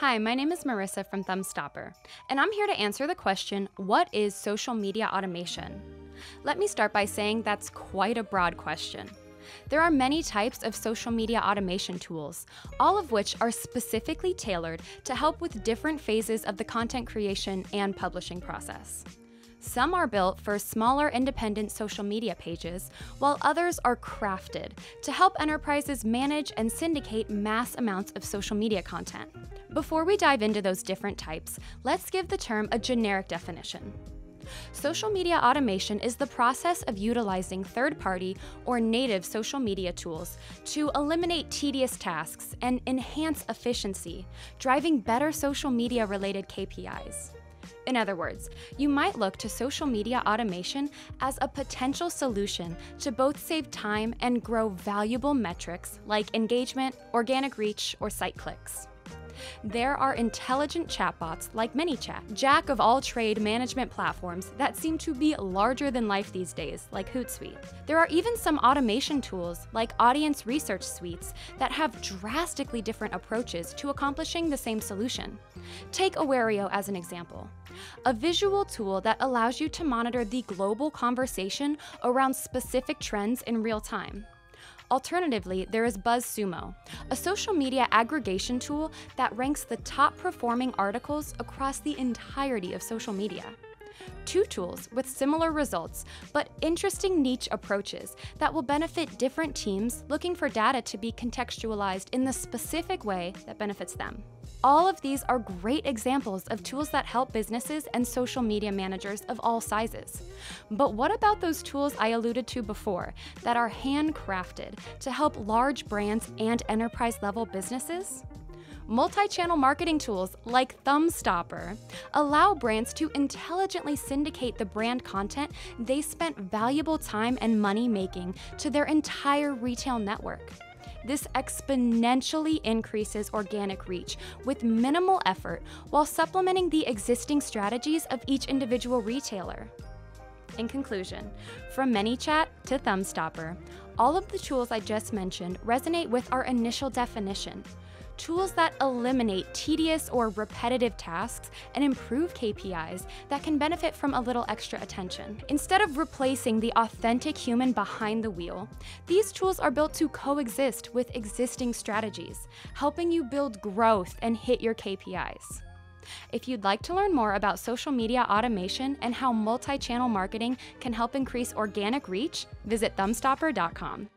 Hi, my name is Marissa from Thumbstopper, and I'm here to answer the question, what is social media automation? Let me start by saying that's quite a broad question. There are many types of social media automation tools, all of which are specifically tailored to help with different phases of the content creation and publishing process. Some are built for smaller independent social media pages, while others are crafted to help enterprises manage and syndicate mass amounts of social media content. Before we dive into those different types, let's give the term a generic definition. Social media automation is the process of utilizing third-party or native social media tools to eliminate tedious tasks and enhance efficiency, driving better social media-related KPIs. In other words, you might look to social media automation as a potential solution to both save time and grow valuable metrics like engagement, organic reach, or site clicks. There are intelligent chatbots like ManyChat, jack-of-all-trade management platforms that seem to be larger than life these days, like Hootsuite. There are even some automation tools like audience research suites that have drastically different approaches to accomplishing the same solution. Take Awario as an example, a visual tool that allows you to monitor the global conversation around specific trends in real time. Alternatively, there is BuzzSumo, a social media aggregation tool that ranks the top performing articles across the entirety of social media. Two tools with similar results, but interesting niche approaches that will benefit different teams looking for data to be contextualized in the specific way that benefits them. All of these are great examples of tools that help businesses and social media managers of all sizes. But what about those tools I alluded to before that are handcrafted to help large brands and enterprise-level businesses? Multi-channel marketing tools like Thumbstopper allow brands to intelligently syndicate the brand content they spent valuable time and money making to their entire retail network. This exponentially increases organic reach with minimal effort while supplementing the existing strategies of each individual retailer. In conclusion, from ManyChat to Thumbstopper, all of the tools I just mentioned resonate with our initial definition. Tools that eliminate tedious or repetitive tasks and improve KPIs that can benefit from a little extra attention. Instead of replacing the authentic human behind the wheel, these tools are built to coexist with existing strategies, helping you build growth and hit your KPIs. If you'd like to learn more about social media automation and how multi-channel marketing can help increase organic reach, visit thumbstopper.com.